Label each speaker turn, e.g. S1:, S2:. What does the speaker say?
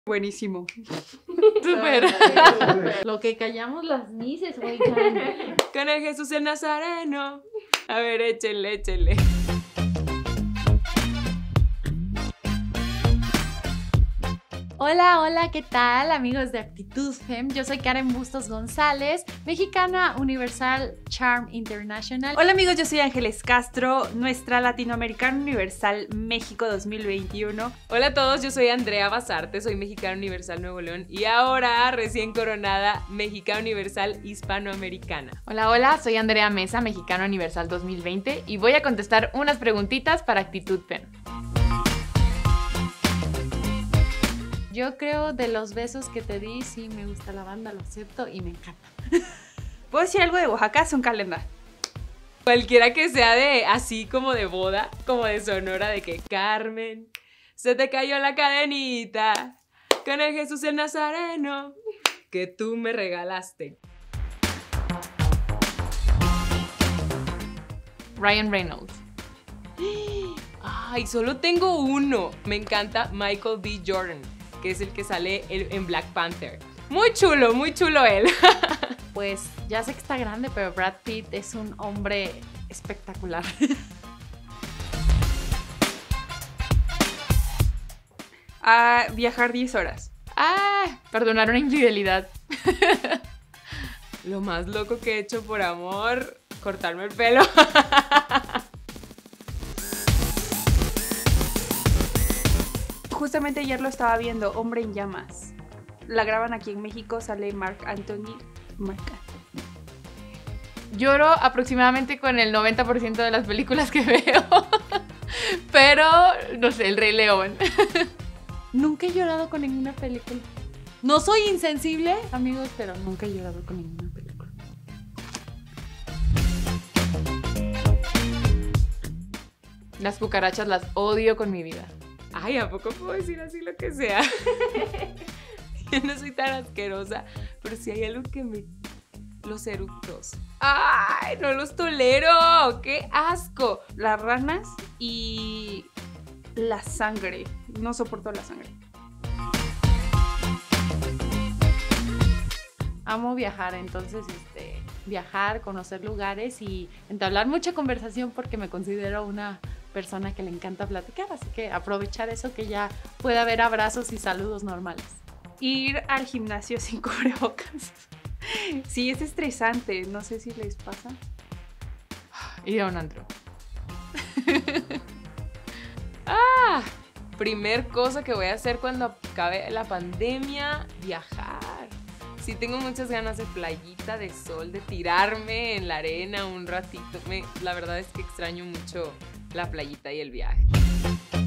S1: Buenísimo.
S2: Súper. Lo que callamos las mises, oigan.
S3: Con el Jesús el Nazareno. A ver, échenle, échenle.
S2: Hola, hola, ¿qué tal, amigos de Actitud Fem? Yo soy Karen Bustos González, mexicana Universal Charm International.
S1: Hola amigos, yo soy Ángeles Castro, nuestra Latinoamericana Universal México 2021.
S3: Hola a todos, yo soy Andrea Basarte, soy mexicana Universal Nuevo León y ahora recién coronada mexicana Universal Hispanoamericana.
S4: Hola, hola, soy Andrea Mesa, mexicana Universal 2020 y voy a contestar unas preguntitas para Actitud Fem.
S2: Yo creo de los besos que te di, sí me gusta la banda, lo acepto y me encanta.
S1: ¿Puedo decir algo de Oaxaca? Son calenda.
S3: Cualquiera que sea de así como de boda, como de Sonora, de que Carmen, se te cayó la cadenita con el Jesús el Nazareno que tú me regalaste.
S4: Ryan Reynolds.
S3: Ay, solo tengo uno. Me encanta Michael B. Jordan, que es el que sale en Black Panther. Muy chulo él.
S2: Pues ya sé que está grande, pero Brad Pitt es un hombre espectacular.
S1: Viajar 10 horas.
S4: Perdonar una infidelidad.
S3: Lo más loco que he hecho por amor, cortarme el pelo.
S1: Justamente ayer lo estaba viendo, Hombre en Llamas. La graban aquí en México, sale Marc Anthony.
S4: Lloro aproximadamente con el 90% de las películas que veo. Pero, no sé, El Rey León.
S2: Nunca he llorado con ninguna película. No soy insensible, amigos, pero nunca he llorado con ninguna película.
S4: Las cucarachas las odio con mi vida.
S3: Ay, ¿a poco puedo decir así lo que sea? Yo no soy tan asquerosa, pero si hay algo que me... Los eructos. ¡Ay, no los tolero! ¡Qué asco!
S1: Las ranas y la sangre. No soporto la sangre.
S2: Amo viajar, entonces viajar, conocer lugares y entablar mucha conversación porque me considero una persona que le encanta platicar, así que aprovechar eso que ya puede haber abrazos y saludos normales.
S1: Ir al gimnasio sin cubrebocas. Sí, es estresante, no sé si les pasa.
S4: Ir a un antro.
S3: Primer cosa que voy a hacer cuando acabe la pandemia, viajar. Sí, tengo muchas ganas de playita, de sol, de tirarme en la arena un ratito. La verdad es que extraño mucho la playita y el viaje.